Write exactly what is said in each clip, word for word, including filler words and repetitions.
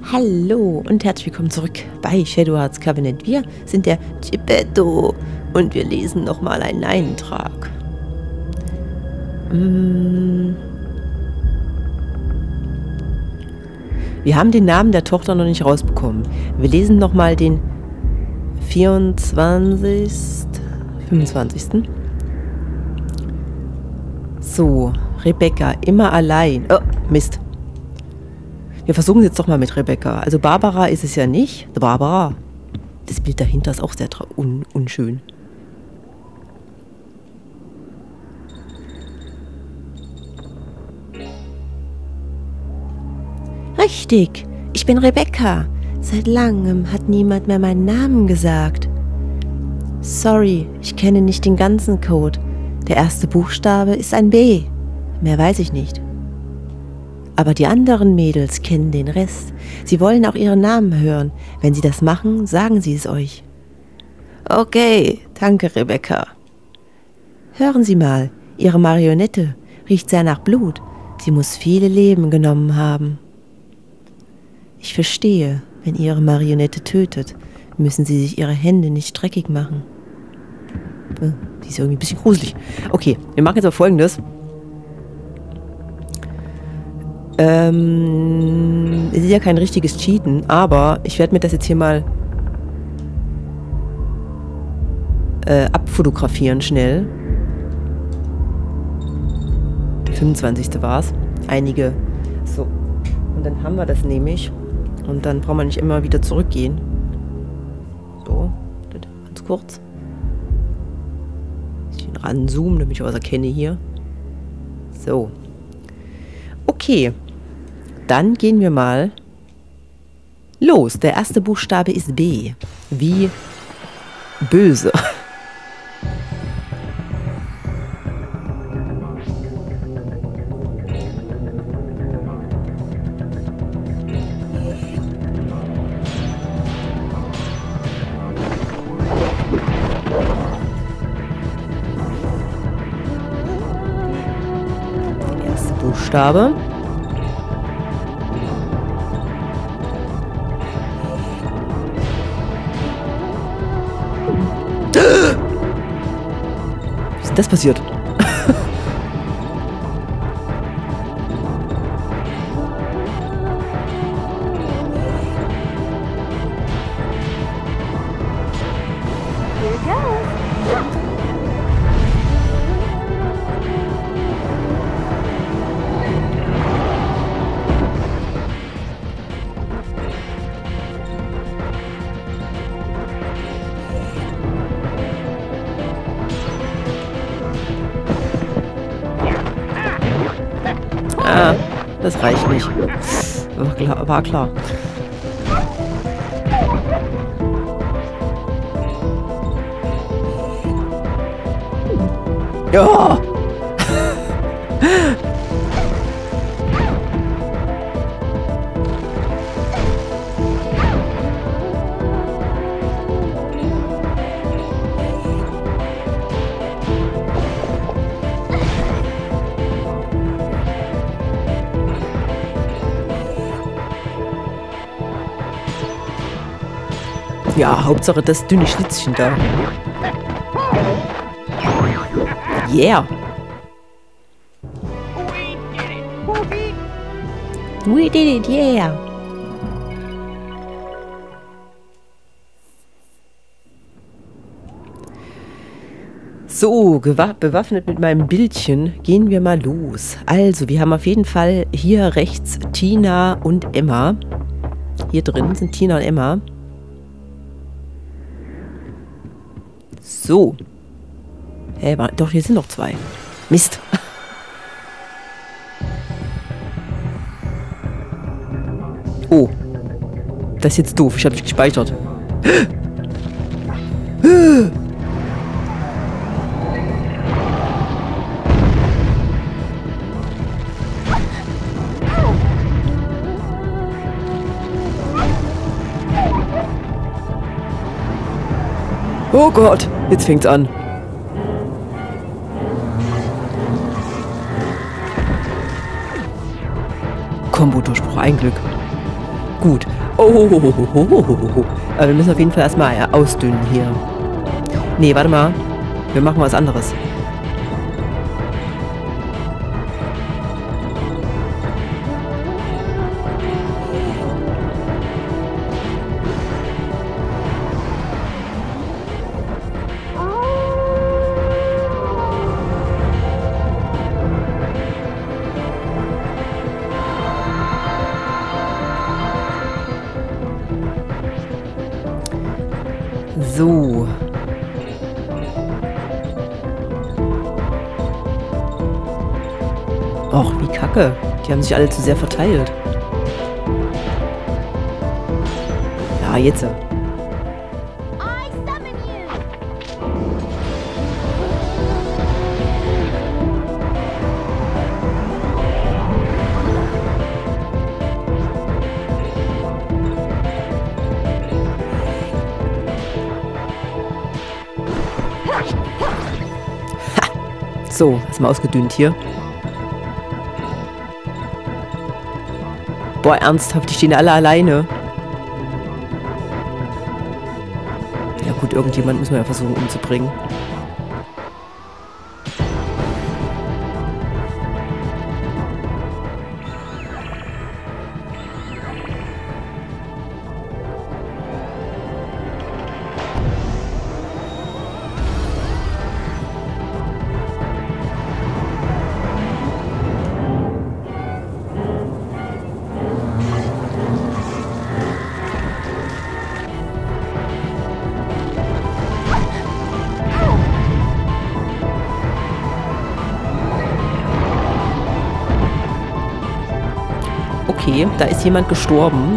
Hallo und herzlich willkommen zurück bei Shadow Hearts Covenant. Wir sind der Geppetto und wir lesen nochmal einen Eintrag. Mm. Wir haben den Namen der Tochter noch nicht rausbekommen. Wir lesen nochmal den vierundzwanzigsten fünfundzwanzigsten So, Rebecca, immer allein. Oh, Mist. Wir versuchen es jetzt doch mal mit Rebecca. Also Barbara ist es ja nicht. Barbara. Das Bild dahinter ist auch sehr un unschön. Richtig, ich bin Rebecca. Seit langem hat niemand mehr meinen Namen gesagt. Sorry, ich kenne nicht den ganzen Code. Der erste Buchstabe ist ein B. Mehr weiß ich nicht. Aber die anderen Mädels kennen den Rest. Sie wollen auch ihren Namen hören. Wenn sie das machen, sagen sie es euch. Okay, danke, Rebecca. Hören Sie mal, Ihre Marionette riecht sehr nach Blut. Sie muss viele Leben genommen haben. Ich verstehe, wenn Ihre Marionette tötet, müssen Sie sich Ihre Hände nicht dreckig machen. Die ist irgendwie ein bisschen gruselig. Okay, wir machen jetzt mal Folgendes. Ähm, es ist ja kein richtiges Cheaten, aber ich werde mir das jetzt hier mal äh, abfotografieren schnell. Der fünfundzwanzigste war es. Einige. So. Und dann haben wir das nämlich. Und dann braucht man nicht immer wieder zurückgehen. So. Ganz kurz. Ein bisschen ranzoomen, damit ich was erkenne hier. So. Okay. Dann gehen wir mal los. Der erste Buchstabe ist B. Wie böse. Der erste Buchstabe. Wie ist denn das passiert? Ah, das reicht nicht. War klar. War klar. Ja! Ja, Hauptsache das dünne Schlitzchen da. Yeah! We did it, yeah! So, bewaffnet mit meinem Bildchen gehen wir mal los. Also, wir haben auf jeden Fall hier rechts Tina und Emma. Hier drin sind Tina und Emma. So. Hä, hey, doch, hier sind noch zwei. Mist. Oh. Das ist jetzt doof. Ich habe nicht gespeichert. Oh Gott, jetzt fängt's an. Kombo-Durchbruch, ein Glück. Gut. Oh, oh, oh, oh, oh, oh, oh, oh. Aber wir müssen auf jeden Fall erstmal ausdünnen hier. Nee, warte mal. Wir machen was anderes. So. Och, wie kacke. Die haben sich alle zu sehr verteilt. Ja, jetzt. So, erstmal ausgedünnt hier. Boah, ernsthaft, die stehen alle alleine. Ja gut, irgendjemand müssen wir ja versuchen umzubringen. Okay, da ist jemand gestorben.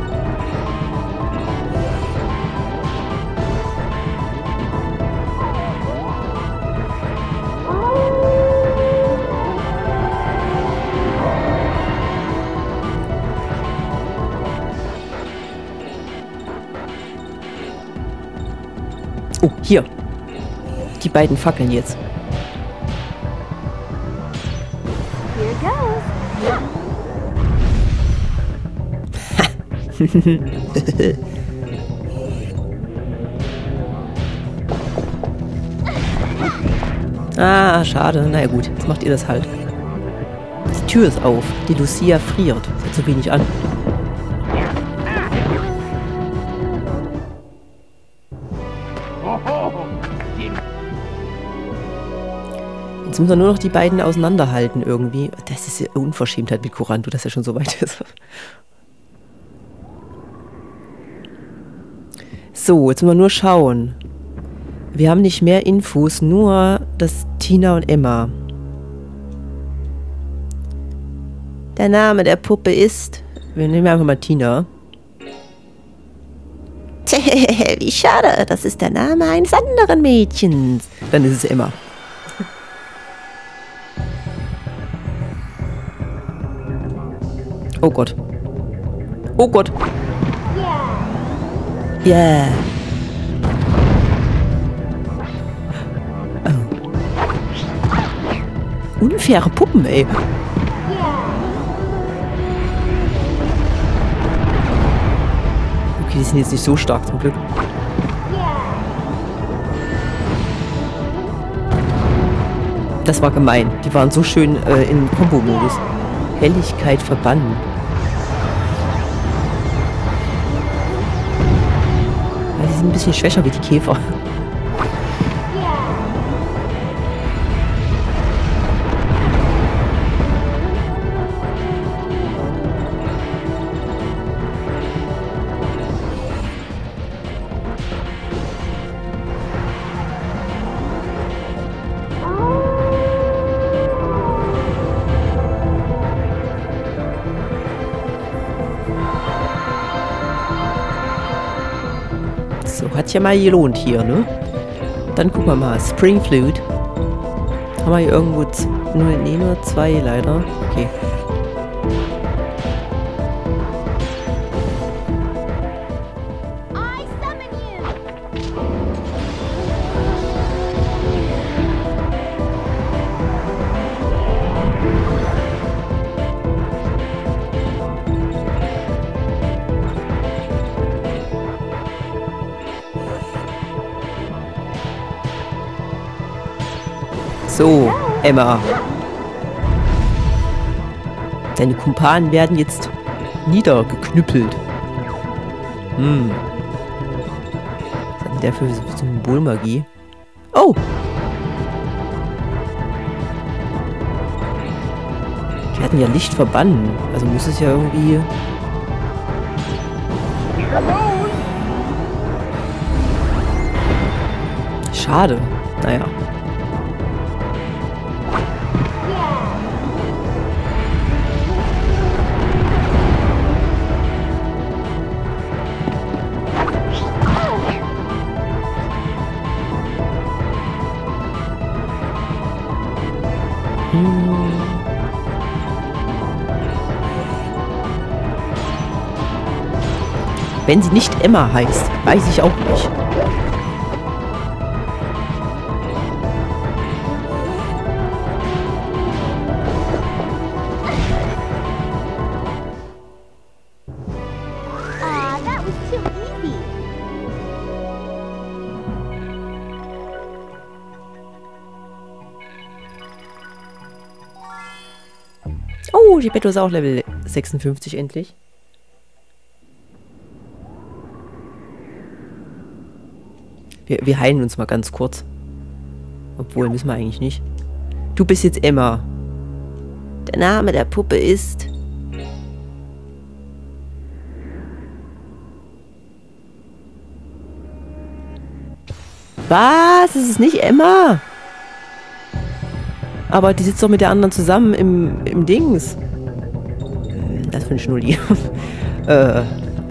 Oh, hier. Die beiden Fackeln jetzt. Here goes. Ah, schade. Na ja gut, jetzt macht ihr das halt. Die Tür ist auf. Die Lucia friert. Sie hat zu wenig an. Jetzt müssen wir nur noch die beiden auseinanderhalten irgendwie. Das ist ja Unverschämtheit mit Kuranto, dass er schon so weit ist. So, jetzt müssen wir nur schauen. Wir haben nicht mehr Infos, nur das Tina und Emma. Der Name der Puppe ist... Wir nehmen einfach mal Tina. Wie schade, das ist der Name eines anderen Mädchens. Dann ist es Emma. Oh Gott. Oh Gott. Ja. Yeah. Oh. Unfaire Puppen, ey. Okay, die sind jetzt nicht so stark zum Glück. Das war gemein. Die waren so schön äh, in Kombo-Modus. Helligkeit verbannen. Ja, die sind ein bisschen schwächer wie die Käfer. So, hat ja mal gelohnt hier, ne? Dann gucken wir mal. Spring Flute. Haben wir hier irgendwo... Nur, nee, nur zwei leider. Okay. So, Emma. Deine Kumpanen werden jetzt niedergeknüppelt. Hm. Was hat denn der für Symbolmagie? Oh! Die hatten ja Licht verbannen. Also muss es ja irgendwie... Schade. Naja. Wenn sie nicht Emma heißt, weiß ich auch nicht. Ah, that was too easy. Oh, die Betto ist auch Level sechsundfünfzig endlich. Wir, wir heilen uns mal ganz kurz. Obwohl, müssen wir eigentlich nicht. Du bist jetzt Emma. Der Name der Puppe ist... Was? Das ist nicht Emma? Aber die sitzt doch mit der anderen zusammen im, im Dings. Das für ein Schnulli. äh...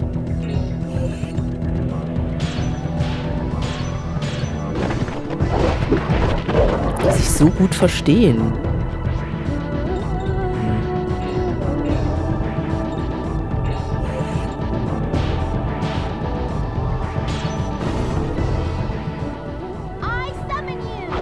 sich so gut verstehen. I summon you.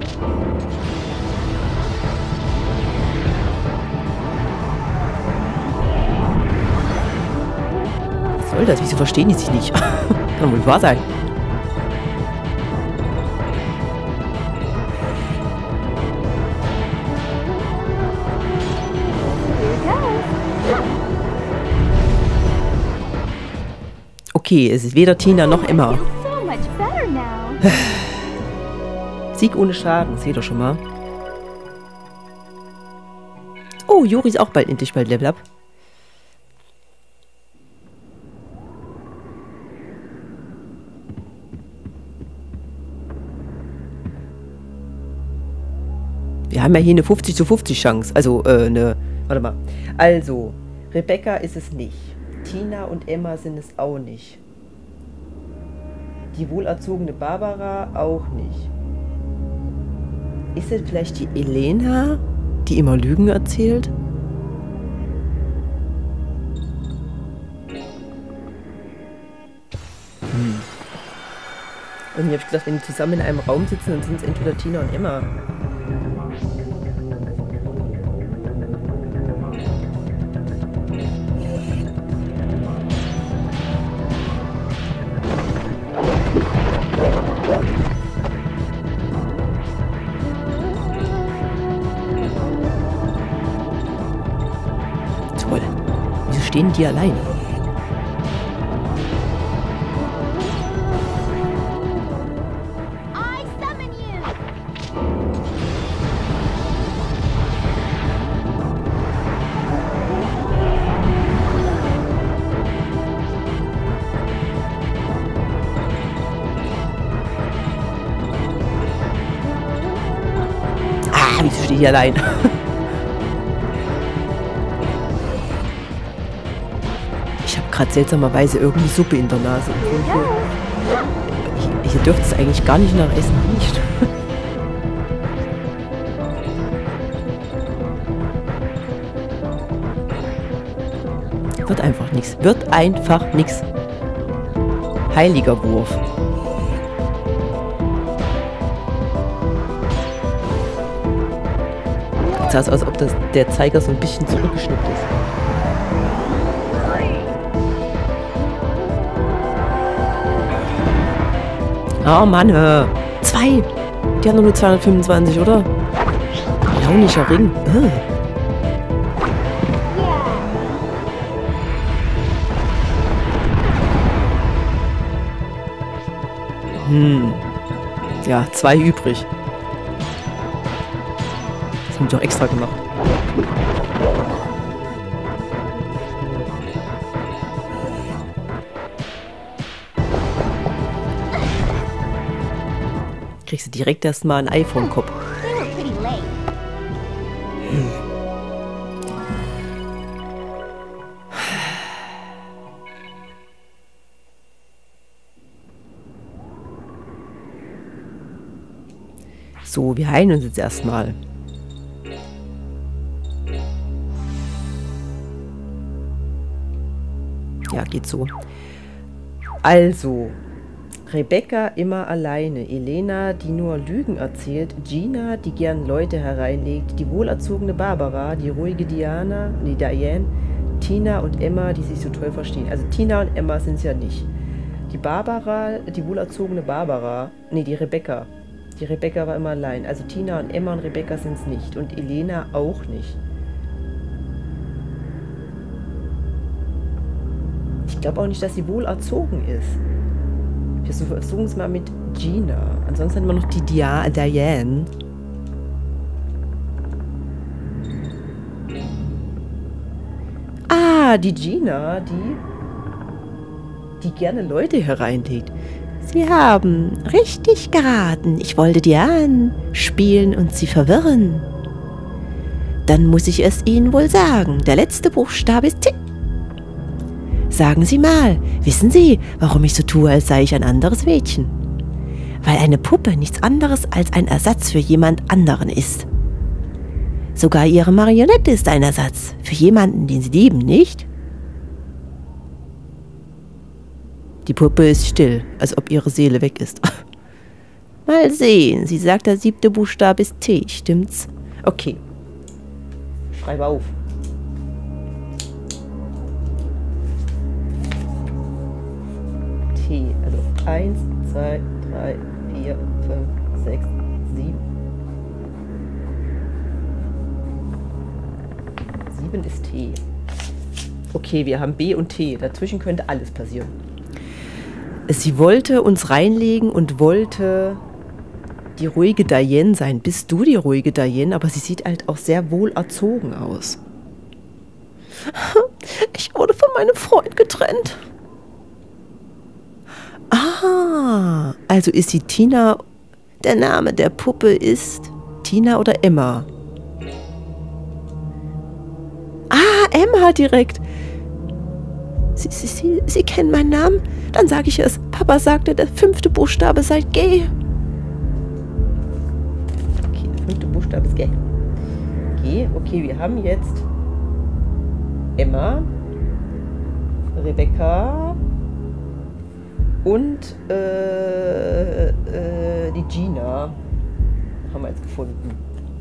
Was soll das? Wieso verstehen die sich nicht? Kann wohl wahr sein. Okay, es ist weder Tina noch Emma. So much better now. Sieg ohne Schaden, seht ihr schon mal. Oh, Juri ist auch bald endlich bald Level Up. Wir haben ja hier eine fünfzig zu fünfzig Chance. Also, äh, eine... Warte mal. Also, Rebecca ist es nicht. Tina und Emma sind es auch nicht. Die wohlerzogene Barbara auch nicht. Ist es vielleicht die Elena, die immer Lügen erzählt? Hm. Irgendwie habe ich gedacht, wenn die zusammen in einem Raum sitzen, dann sind es entweder Tina und Emma. Toll. Wieso stehen die alleine? I summon you. Ah, wieso steht die allein? Ich habe gerade seltsamerweise irgendwie Suppe in der Nase. Hier, hier dürfte es eigentlich gar nicht nach Essen riechen. Wird einfach nichts. Wird einfach nichts. Heiliger Wurf. Jetzt sah es aus, als ob das, der Zeiger so ein bisschen zurückgeschnitten ist. Oh Mann, äh, zwei. Die haben doch nur zweihundertfünfundzwanzig, oder? Launischer Ring. Oh. Hm. Ja, zwei übrig. Das haben die doch extra gemacht. Kriegst du direkt erstmal ein Ei vom Kopf. So, wir heilen uns jetzt erstmal. Ja, geht so. Also, Rebecca immer alleine, Elena, die nur Lügen erzählt, Gina, die gern Leute hereinlegt, die wohlerzogene Barbara, die ruhige Diana, nee, Diane, Tina und Emma, die sich so toll verstehen. Also Tina und Emma sind es ja nicht. Die Barbara, die wohlerzogene Barbara, nee, die Rebecca. Die Rebecca war immer allein. Also Tina und Emma und Rebecca sind es nicht. Und Elena auch nicht. Ich glaube auch nicht, dass sie wohlerzogen ist. Wir versuchen es mal mit Gina. Ansonsten haben wir noch die Dia Diane. Ah, die Gina, die, die gerne Leute hereinlegt. Sie haben richtig geraten. Ich wollte Diane spielen und sie verwirren. Dann muss ich es Ihnen wohl sagen. Der letzte Buchstabe ist T. Sagen Sie mal, wissen Sie, warum ich so tue, als sei ich ein anderes Mädchen? Weil eine Puppe nichts anderes als ein Ersatz für jemand anderen ist. Sogar Ihre Marionette ist ein Ersatz für jemanden, den Sie lieben, nicht? Die Puppe ist still, als ob ihre Seele weg ist. Mal sehen, sie sagt, der siebte Buchstabe ist T, stimmt's? Okay. Schreibe auf. T, also eins, zwei, drei, vier, fünf, sechs, sieben. sieben ist T. Okay, wir haben B und T. Dazwischen könnte alles passieren. Sie wollte uns reinlegen und wollte die ruhige Diane sein. Bist du die ruhige Diane? Aber sie sieht halt auch sehr wohl erzogen aus. Ich wurde von meinem Freund getrennt. Ah, also ist sie Tina. Der Name der Puppe ist Tina oder Emma? Ah, Emma direkt. Sie, sie, sie, sie kennen meinen Namen? Dann sage ich es. Papa sagte, der fünfte Buchstabe sei G. Okay, der fünfte Buchstabe ist G. G, okay, wir haben jetzt Emma, Rebecca und äh, äh, die Gina haben wir jetzt gefunden.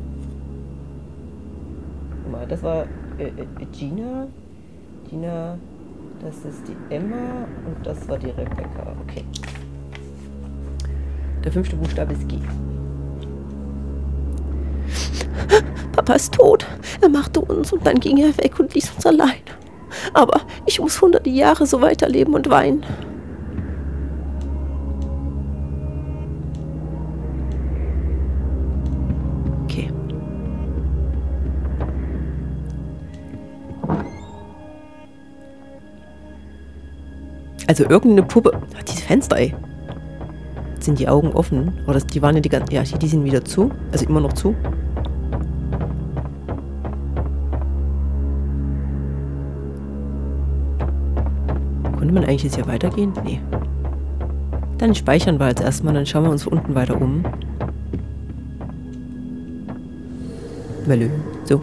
Guck mal, das war äh, äh, Gina. Gina... Das ist die Emma und das war die Rebecca. Okay. Der fünfte Buchstabe ist G. Papa ist tot. Er machte uns und dann ging er weg und ließ uns allein. Aber ich muss hunderte Jahre so weiterleben und weinen. Okay. Also irgendeine Puppe... Ach, diese Fenster, ey. Jetzt sind die Augen offen. Oder das, die waren ja die ganzen... Ja, die sind wieder zu. Also immer noch zu. Konnte man eigentlich jetzt hier weitergehen? Nee. Dann speichern wir jetzt erstmal. Dann schauen wir uns unten weiter um. Melö. So.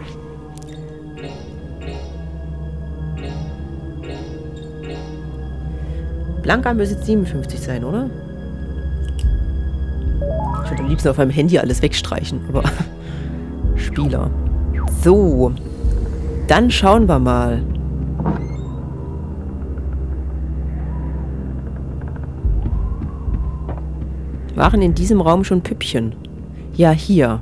Blanka müsste jetzt siebenundfünfzig sein, oder? Ich würde am liebsten auf meinem Handy alles wegstreichen, aber... Spieler. So. Dann schauen wir mal. Waren in diesem Raum schon Püppchen? Ja, hier.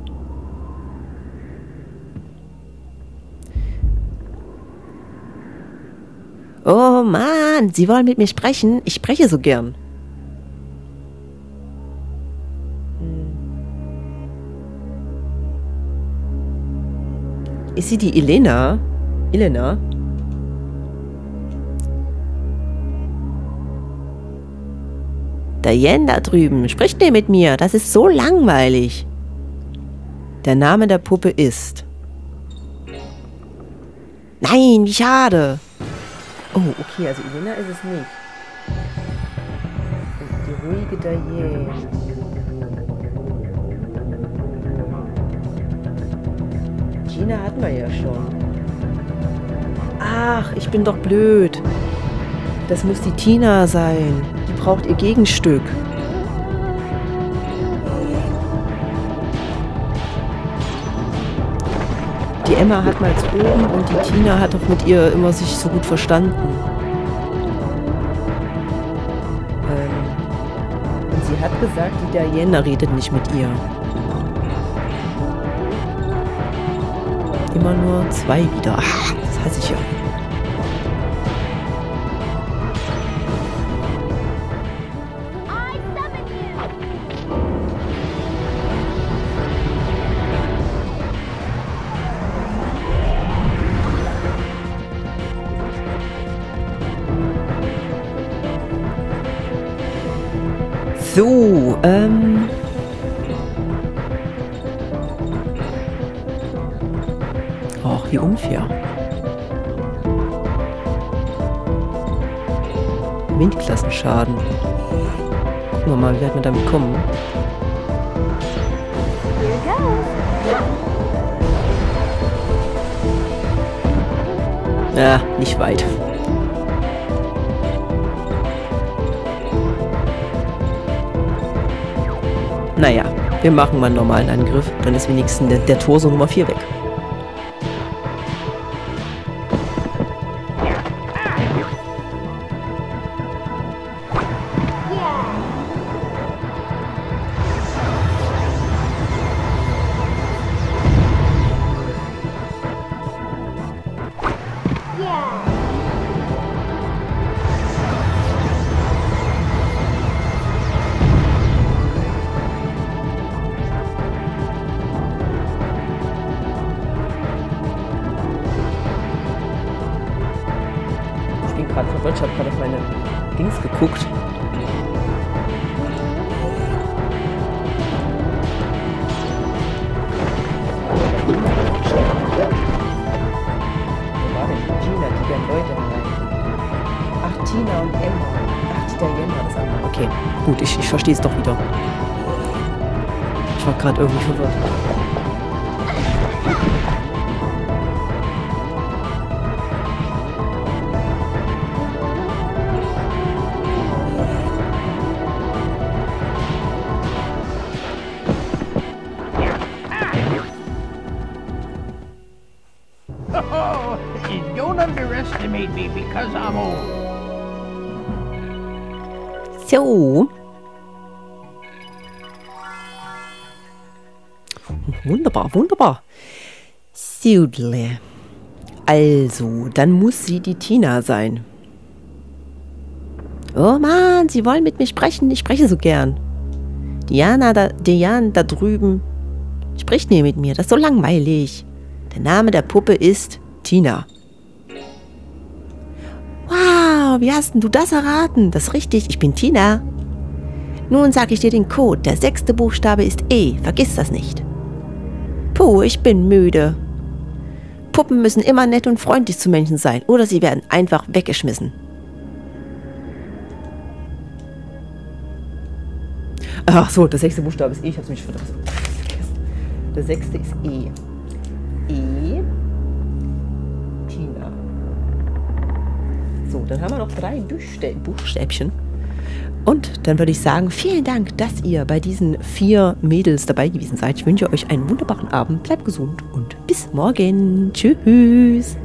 Oh Mann, Sie wollen mit mir sprechen? Ich spreche so gern. Ist sie die Elena? Elena? Diane da drüben, spricht nicht mit mir. Das ist so langweilig. Der Name der Puppe ist... Nein, wie schade. Oh, okay, also Elena ist es nicht. Die ruhige Diane. Gina hatten wir ja schon. Ach, ich bin doch blöd. Das muss die Tina sein. Die braucht ihr Gegenstück. Die Emma hat mal zu oben und die Tina hat doch mit ihr immer sich so gut verstanden. Ähm, und sie hat gesagt, die Diana redet nicht mit ihr. Immer nur zwei wieder. Ach, das hasse ich ja. So, ähm... Och, wie unfair. Windklassenschaden. Gucken wir mal, wie weit wir damit kommen. Ja, nicht weit. Naja, wir machen mal einen normalen Angriff. Dann ist wenigstens der, der Torso Nummer vier weg. Gerade verwirrt, ich habe gerade auf meine Dings geguckt. Wo war denn Gina, die werden Leute rein? Ach, Tina und Emma. Ach, die Diana, das andere. Okay, gut, ich, ich verstehe es doch wieder. Ich war gerade irgendwie verwirrt. Oh, don't underestimate me because I'm old. So. Wunderbar, wunderbar. Südle. Also, dann muss sie die Tina sein. Oh Mann, Sie wollen mit mir sprechen. Ich spreche so gern. Diana da, Diane da drüben. Spricht nie mit mir. Das ist so langweilig. Der Name der Puppe ist Tina. Wow, wie hast denn du das erraten? Das ist richtig, ich bin Tina. Nun sage ich dir den Code. Der sechste Buchstabe ist E. Vergiss das nicht. Puh, ich bin müde. Puppen müssen immer nett und freundlich zu Menschen sein, oder sie werden einfach weggeschmissen. Ach so, der sechste Buchstabe ist E. Ich hab's mich vergessen. Der sechste ist E. E. Tina. So, dann haben wir noch drei Buchstä- Buchstäbchen. Und dann würde ich sagen, vielen Dank, dass ihr bei diesen vier Mädels dabei gewesen seid. Ich wünsche euch einen wunderbaren Abend. Bleibt gesund und bis morgen. Tschüss.